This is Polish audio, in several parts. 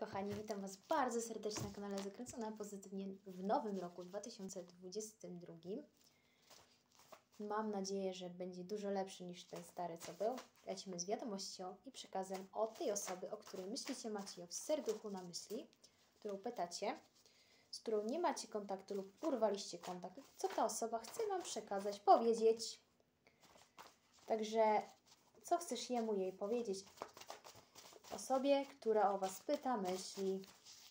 kochani, witam Was bardzo serdecznie na kanale Zakręcona Pozytywnie w nowym roku 2022. Mam nadzieję, że będzie dużo lepszy niż ten stary, co był. Lecimy z wiadomością i przekazem od tej osoby, o której myślicie, macie ją w serduchu na myśli, którą pytacie, z którą nie macie kontaktu lub urwaliście kontakt. Co ta osoba chce Wam przekazać, powiedzieć. Także co chcesz jej powiedzieć? Osobie, która o Was pyta, myśli.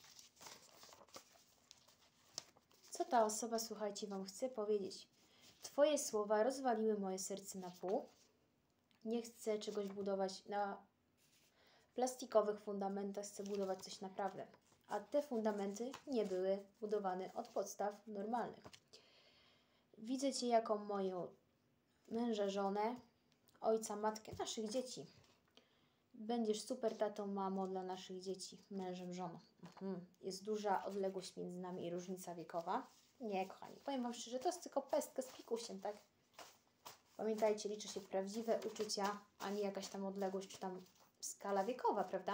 Co ta osoba, słuchajcie, Wam chce powiedzieć? Twoje słowa rozwaliły moje serce na pół. Nie chcę czegoś budować na plastikowych fundamentach, chcę budować coś naprawdę. A te fundamenty nie były budowane od podstaw normalnych. Widzę Cię jako moją męża, żonę, ojca, matkę naszych dzieci. Będziesz super tatą, mamą dla naszych dzieci, mężem, żoną. Jest duża odległość między nami i różnica wiekowa. Nie, kochani, powiem Wam szczerze, to jest tylko pestka z pikusiem, tak? Pamiętajcie, liczy się prawdziwe uczucia, a nie jakaś tam odległość, czy tam skala wiekowa, prawda?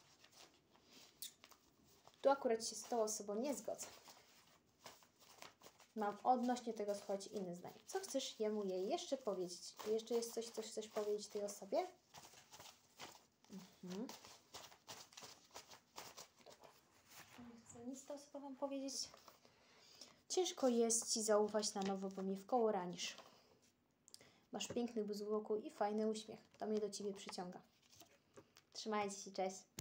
Tu akurat się z tą osobą nie zgodzę. Mam odnośnie tego, słuchajcie, inne zdanie. Co chcesz jej jeszcze powiedzieć? Czy jeszcze jest coś, co chcesz powiedzieć tej osobie? Nie chcę nic ta osoba Wam powiedzieć. Ciężko jest Ci zaufać na nowo, bo mnie w koło ranisz. Masz piękny błysk wokół i fajny uśmiech. To mnie do Ciebie przyciąga. Trzymajcie się, cześć.